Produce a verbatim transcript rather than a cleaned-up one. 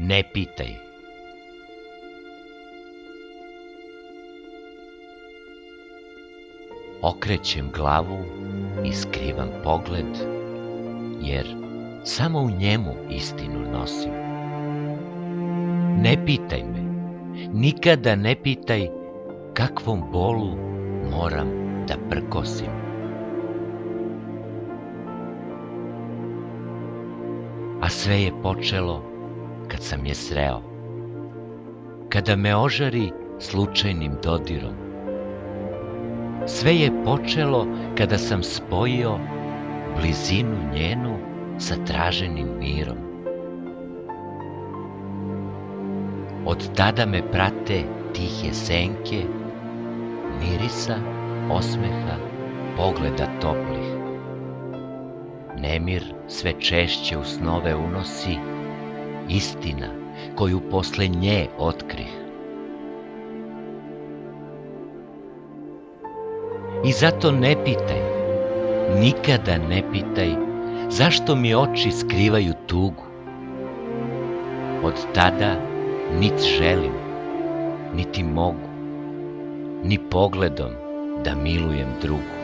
Ne pitaj. Okrećem glavu i skrivam pogled, jer samo u njemu istinu nosim. Ne pitaj me, nikada ne pitaj kakvom bolu moram da prkosim. A sve je počelo kad sam je sreo, kada me ožari slučajnim dodirom. Sve je počelo kada sam spojio blizinu njenu sa traženim mirom. Od tada me prate tihe senke, mirisa, osmeha, pogleda toplih. Nemir sve češće u snove unosi istina koju posle nje otkrih. I zato ne pitaj, nikada ne pitaj zašto mi oči skrivaju tugu. Od tada nit želim, niti mogu, ni pogledom da milujem drugu.